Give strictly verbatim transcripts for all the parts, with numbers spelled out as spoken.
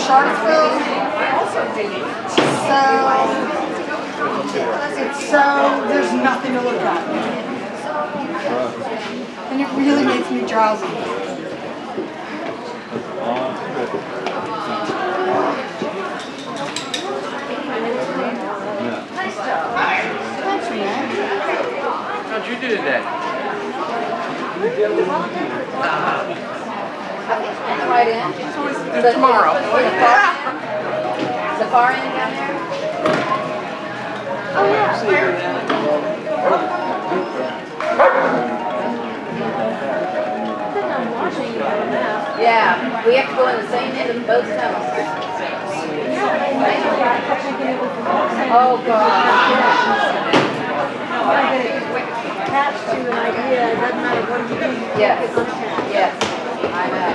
Charlottesville. So, it's so, there's nothing to look at. And it really makes me drowsy. Thanks, man. How'd you do today? Right in. The, tomorrow. The, the, far end? The far end down there? Oh, yeah. Yeah, we have to go in the same end of both tunnels. Oh, God. Attached to an idea, it doesn't matter what you do. Yes. Yes. I know.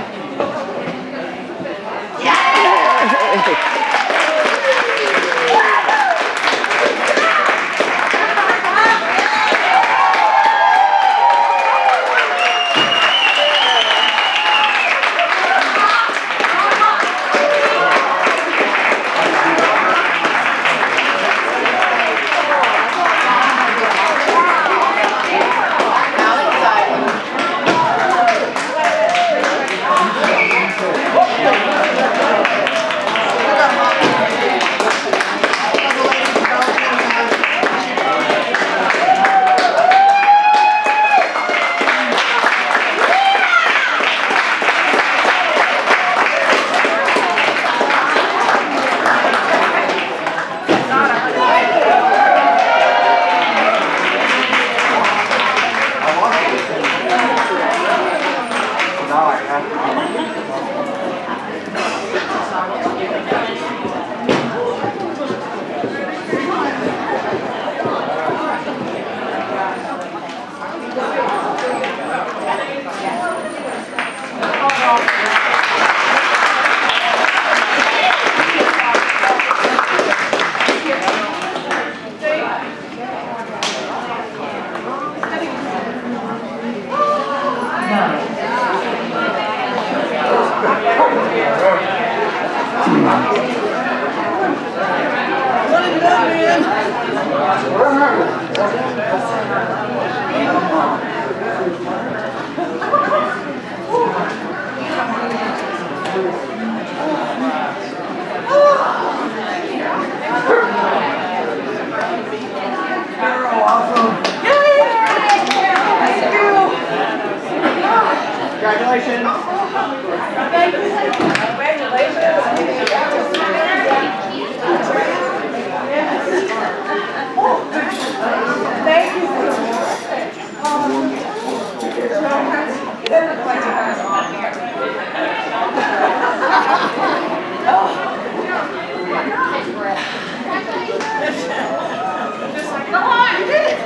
Congratulations. Thank you. Come on, you did it.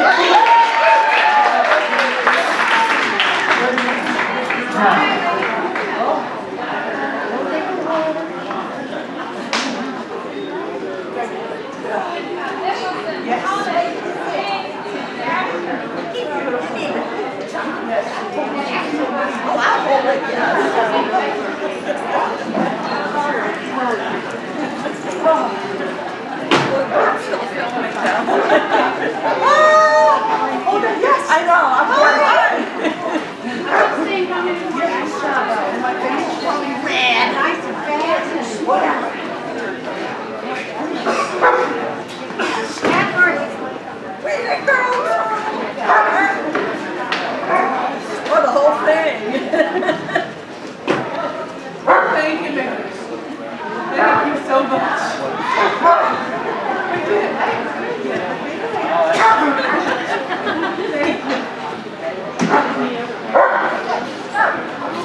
Yes, I know. I'm red. Nice and fast. Whatever. Where did it go? For the whole thing.